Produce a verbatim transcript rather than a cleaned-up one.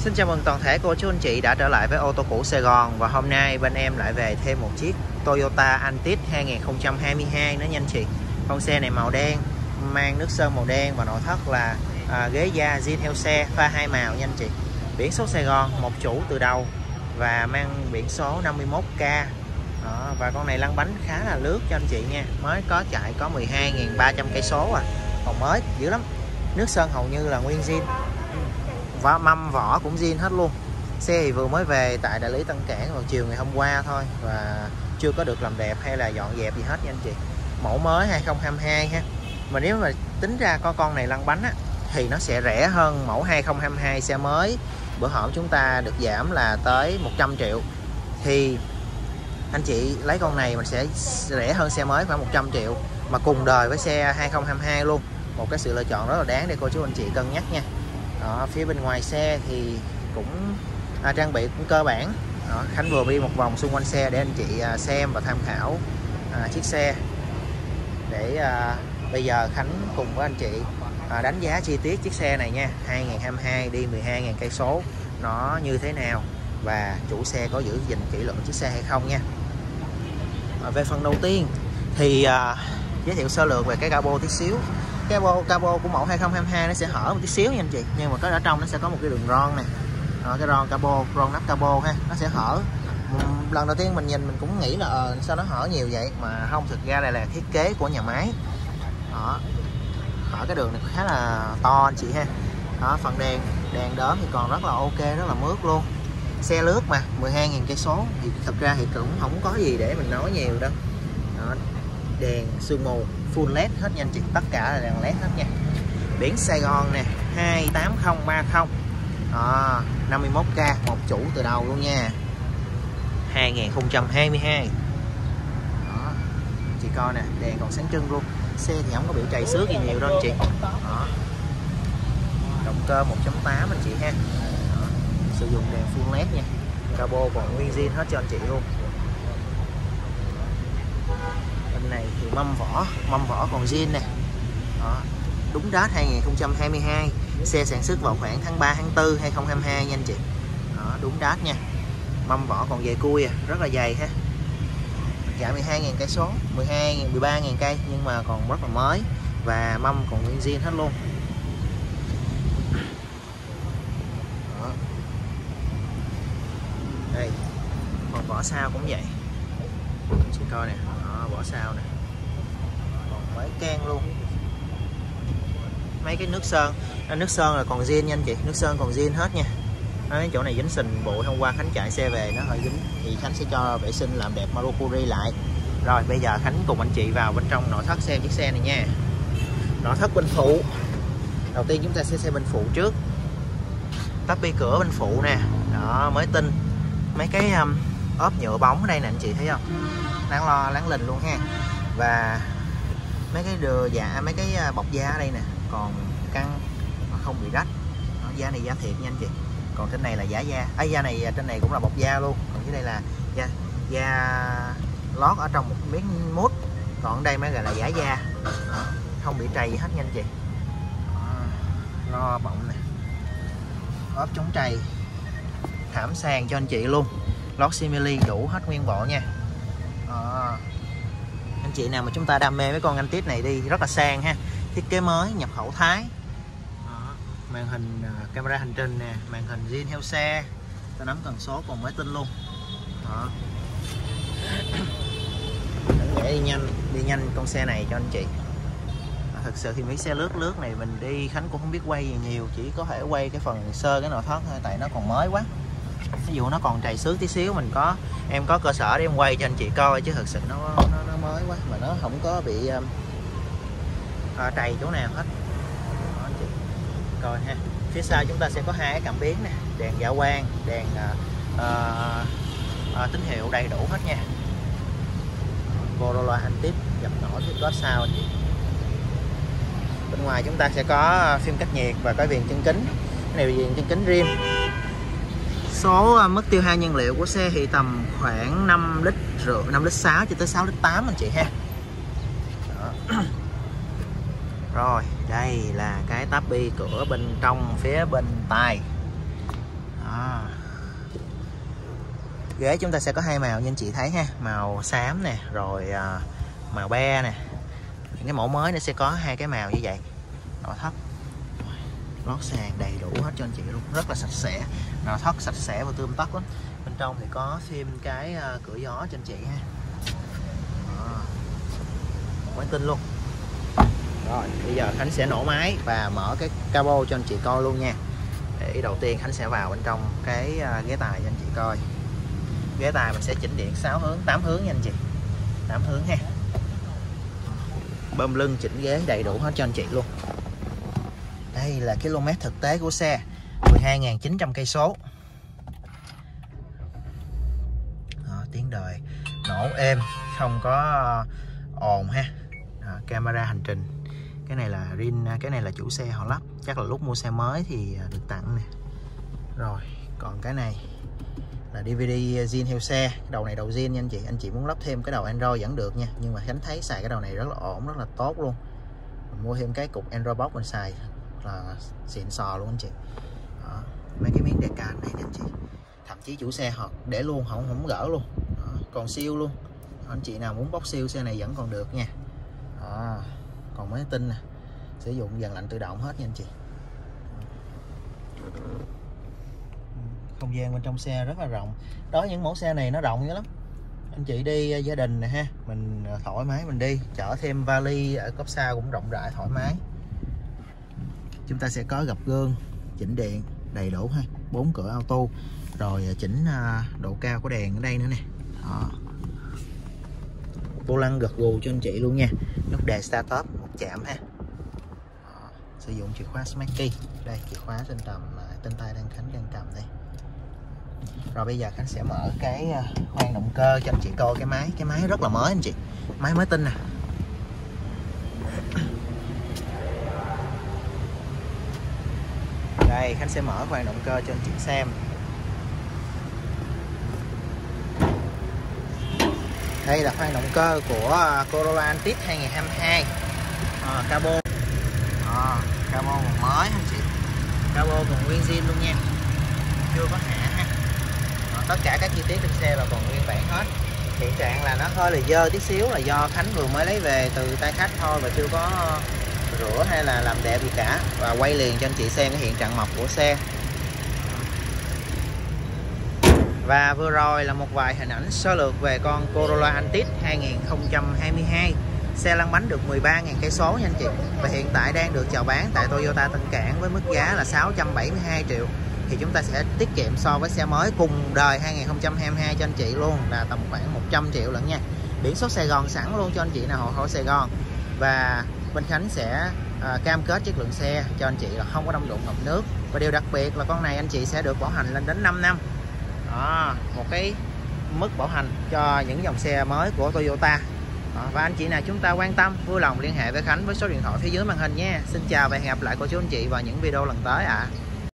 Xin chào mừng toàn thể cô chú anh chị đã trở lại với ô tô cũ Sài Gòn. Và hôm nay bên em lại về thêm một chiếc Toyota Altis hai nghìn không trăm hai mươi hai nữa nha anh chị. Con xe này màu đen, mang nước sơn màu đen và nội thất là à, ghế da zin theo xe, pha hai màu nha anh chị. Biển số Sài Gòn, một chủ từ đầu và mang biển số năm mươi mốt K. Đó, và con này lăn bánh khá là lướt cho anh chị nha. Mới có chạy có mười hai nghìn ba trăm cây số à. Còn mới dữ lắm. Nước sơn hầu như là nguyên zin. Và mâm vỏ cũng zin hết luôn. Xe thì vừa mới về tại đại lý Tân Cảng vào chiều ngày hôm qua thôi, và chưa có được làm đẹp hay là dọn dẹp gì hết nha anh chị. Mẫu mới hai không hai hai ha. Mà nếu mà tính ra có con này lăn bánh á, thì nó sẽ rẻ hơn mẫu hai không hai hai xe mới. Bữa hổm chúng ta được giảm là tới một trăm triệu. Thì anh chị lấy con này mình sẽ rẻ hơn xe mới khoảng một trăm triệu, mà cùng đời với xe hai không hai hai luôn. Một cái sự lựa chọn rất là đáng để cô chú anh chị cân nhắc nha. Đó, phía bên ngoài xe thì cũng à, trang bị cũng cơ bản. Đó, Khánh vừa đi một vòng xung quanh xe để anh chị à, xem và tham khảo à, chiếc xe. Để à, bây giờ Khánh cùng với anh chị à, đánh giá chi tiết chiếc xe này nha. hai nghìn không trăm hai mươi hai đi mười hai nghìn cây số nó như thế nào, và chủ xe có giữ gìn kỹ lưỡng chiếc xe hay không nha. À, về phần đầu tiên thì à, giới thiệu sơ lược về cái cabo tí xíu. Cabo, cabo của mẫu hai không hai hai nó sẽ hở một tí xíu nha anh chị, nhưng mà cái ở trong nó sẽ có một cái đường ron này. Đó, cái ron cabo, ron nắp cabo ha, nó sẽ hở. Lần đầu tiên mình nhìn mình cũng nghĩ là ờ, sao nó hở nhiều vậy, mà không, thực ra đây là thiết kế của nhà máy. Đó, hở cái đường này khá là to anh chị ha. Đó, phần đèn đèn đóm thì còn rất là ok, rất là mướt luôn. Xe lướt mà mười hai nghìn cây số thì thật ra thì cũng không có gì để mình nói nhiều đâu. Đó, đèn sương mù full led hết nha anh chị, tất cả là đèn led hết nha. Biển Sài Gòn nè, hai tám không ba không. Đó, năm mươi mốt K, một chủ từ đầu luôn nha. hai nghìn không trăm hai mươi hai. Đó, chị coi nè, đèn còn sáng trưng luôn. Xe thì không có bị trầy xước gì nhiều đâu anh chị. Đó, động cơ một chấm tám anh chị ha. Đó, sử dụng đèn full led nha. Cabo còn nguyên zin hết cho anh chị luôn. Bên này thì mâm vỏ, mâm vỏ còn zin nè. Đó, đúng đát hai nghìn không trăm hai mươi hai. Xe sản xuất vào khoảng tháng ba, tháng tư hai không hai hai nha anh chị. Đó, đúng đát nha. Mâm vỏ còn dày cui à, rất là dày ha. Chạy mười hai nghìn cây số, mười hai, mười ba nghìn cây nhưng mà còn rất là mới, và mâm còn nguyên zin hết luôn. Đó. Đây, còn vỏ sau cũng vậy. Chị coi nè, đó, vỏ sau nè. Còn mấy can luôn. Mấy cái nước sơn, nước sơn là còn zin nha anh chị, nước sơn còn zin hết nha. Đó, chỗ này dính sình bụi, hôm qua Khánh chạy xe về nó hơi dính thì Khánh sẽ cho vệ sinh làm đẹp Marocuri lại. Rồi bây giờ Khánh cùng anh chị vào bên trong nội thất xem chiếc xe này nha. Nội thất bên phụ, đầu tiên chúng ta sẽ xem bên phụ trước. Tắp bi cửa bên phụ nè, đó, mới tinh. Mấy cái um, ốp nhựa bóng ở đây nè anh chị thấy không, đáng lo láng lình luôn ha. Và mấy cái đưa dạ, mấy cái bọc da ở đây nè còn căng mà không bị rách. Đó, da này da thiệt nha anh chị. Còn trên này là giả da, ấy da này trên này cũng là bọc da luôn. Còn dưới đây là da da lót ở trong một miếng mút. Còn ở đây mới gọi là giả da. Đó, không bị trầy hết nha anh chị. Đó, lo bọng nè, ốp chống trầy, thảm sàn cho anh chị luôn, lót simili đủ hết nguyên bộ nha. Đó, anh chị nào mà chúng ta đam mê với con Altis này đi, rất là sang ha. Thiết kế mới, nhập khẩu Thái. Đó, màn hình uh, camera hành trình nè, màn hình zin theo xe, ta nắm tần số còn mới tinh luôn. Đó, để đi nhanh, đi nhanh con xe này cho anh chị. Đó, thực sự thì mấy xe lướt lướt này mình đi Khánh cũng không biết quay gì nhiều, chỉ có thể quay cái phần sơ cái nội thất thôi, tại nó còn mới quá. Ví dụ nó còn trầy xước tí xíu mình có, em có cơ sở để em quay cho anh chị coi, chứ thực sự nó nó, nó mới quá mà nó không có bị um, à, trầy chỗ nào hết. Đó, anh chị coi ha. Phía sau chúng ta sẽ có hai cái cảm biến nè, đèn dạ quang, đèn à, à, à, tín hiệu đầy đủ hết nha. Corolla Altis dập nổi phía gót sau anh chị. Bên ngoài chúng ta sẽ có phim cách nhiệt và cái viền chân kính. Cái này viền chân kính rim. Số mức tiêu hao nhiên liệu của xe thì tầm khoảng năm lít rưỡi, năm lít sáu cho tới sáu lít tám anh chị ha. Đó. Rồi, đây là cái táp bi cửa bên trong phía bên tài. Ghế chúng ta sẽ có hai màu như anh chị thấy ha, màu xám nè, rồi uh, màu be nè. Những cái mẫu mới nó sẽ có hai cái màu như vậy. Nội thất lót sàn đầy đủ hết cho anh chị luôn, rất là sạch sẽ. Nội thất sạch sẽ và tươm tất lắm. Bên trong thì có thêm cái uh, cửa gió cho anh chị ha. Đó. Máy tinh luôn. Rồi bây giờ Khánh sẽ nổ máy và mở cái cabo cho anh chị coi luôn nha. Để đầu tiên Khánh sẽ vào bên trong cái uh, ghế tài cho anh chị coi. Ghế tài mình sẽ chỉnh điện sáu hướng, tám hướng nha anh chị. tám hướng ha. Bơm lưng chỉnh ghế đầy đủ hết cho anh chị luôn. Đây là km thực tế của xe, mười hai nghìn chín trăm cây số. Đó, tiếng đời nổ êm, không có ồn ha. Đó, camera hành trình. Cái này là rin, cái này là chủ xe họ lắp, chắc là lúc mua xe mới thì được tặng nè. Rồi, còn cái này là đê vê đê zin theo xe, cái đầu này đầu zin nha anh chị. Anh chị muốn lắp thêm cái đầu Android vẫn được nha, nhưng mà Khánh thấy xài cái đầu này rất là ổn, rất là tốt luôn. Mình mua thêm cái cục Android box mình xài là xịn sò luôn anh chị. Đó, mấy cái miếng đề can này nè anh chị, thậm chí chủ xe họ để luôn, không không gỡ luôn. Đó, còn siêu luôn. Anh chị nào muốn bóc siêu xe này vẫn còn được nha. Đó, còn máy tinh nè, sử dụng dàn lạnh tự động hết nha anh chị. Không gian bên trong xe rất là rộng. Đó, những mẫu xe này nó rộng dữ lắm. Anh chị đi gia đình nè ha, mình thoải mái mình đi, chở thêm vali ở cốp sau cũng rộng rãi thoải mái. Chúng ta sẽ có gập gương, chỉnh điện đầy đủ ha, bốn cửa auto, rồi chỉnh độ cao của đèn ở đây nữa nè. Đó. Vô lăng gật gù cho anh chị luôn nha. Nút đề start top một chạm ha. Đó. Sử dụng chìa khóa Smart Key. Đây, chìa khóa trên tầm trên tay đang Khánh đang cầm đây. Rồi bây giờ Khánh sẽ mở cái khoang động cơ cho anh chị coi cái máy. Cái máy rất là mới anh chị, máy mới tinh nè. Đây, Khánh sẽ mở khoang động cơ cho anh chị xem. Đây là khoang động cơ của Corolla Altis hai nghìn không trăm hai mươi hai. à, Cabo à, Cabo còn mới anh chị, cabo còn nguyên zin luôn nha, chưa có hạ ha. À, tất cả các chi tiết trên xe là còn nguyên bản hết. Hiện trạng là nó hơi là dơ tí xíu là do Khánh vừa mới lấy về từ tay khách thôi, và chưa có rửa hay là làm đẹp gì cả. Và quay liền cho anh chị xem cái hiện trạng mộc của xe. Và vừa rồi là một vài hình ảnh sơ lược về con Corolla Altis hai nghìn không trăm hai mươi hai. Xe lăn bánh được mười ba nghìn cây số nha anh chị. Và hiện tại đang được chào bán tại Toyota Tân Cảng với mức giá là sáu trăm bảy mươi hai triệu. Thì chúng ta sẽ tiết kiệm so với xe mới cùng đời hai nghìn không trăm hai mươi hai cho anh chị luôn, là tầm khoảng một trăm triệu lận nha. Biển số Sài Gòn sẵn luôn cho anh chị nào hộ khẩu Sài Gòn. Và bên Khánh sẽ à, cam kết chất lượng xe cho anh chị là không có đâm đụng ngập nước. Và điều đặc biệt là con này anh chị sẽ được bảo hành lên đến năm năm. Đó, một cái mức bảo hành cho những dòng xe mới của Toyota. Đó, và anh chị nào chúng ta quan tâm vui lòng liên hệ với Khánh với số điện thoại phía dưới màn hình nha. Xin chào và hẹn gặp lại cô chú anh chị vào những video lần tới ạ. À.